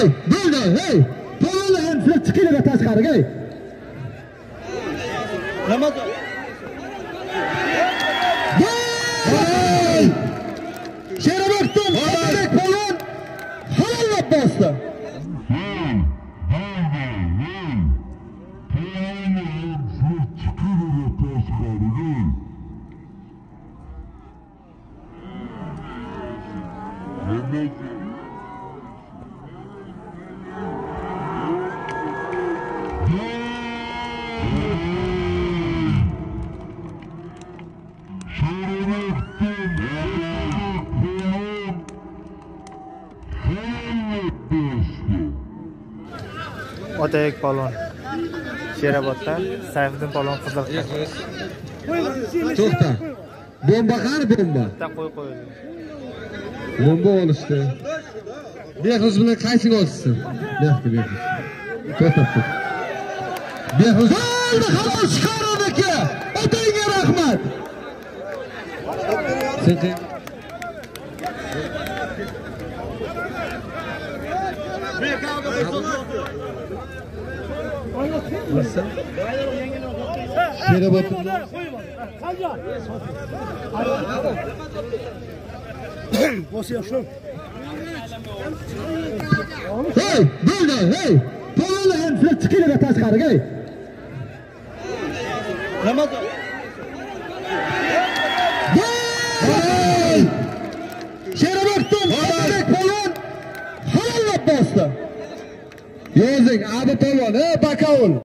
Hey, bo'ldi, hey. Polvonni ham sizlar chiqinglar tashqariga. Ramazon. Sheroboddan Otabek polvon halollab bosdi. Otabek polvon Sheroboddan, Sayfiddin polvon Qizilqum. To'xta. Bomba qani bomba? Bitta qo'yildi. Bomba olishdi. Behruz bilan qaysiga olishsin? Behruz. To'xta. Behruz. Xalos Chiqarov aka. Otangga rahmat. Sen Sheroboddan Hey, bo'ldi, hey. Polvonni ham sizlar chiqinglar tashqariga. Ramazon. Sheroboddan Otabek polvon halollab bosdi. Yozing, Abi polvon, Bakaul.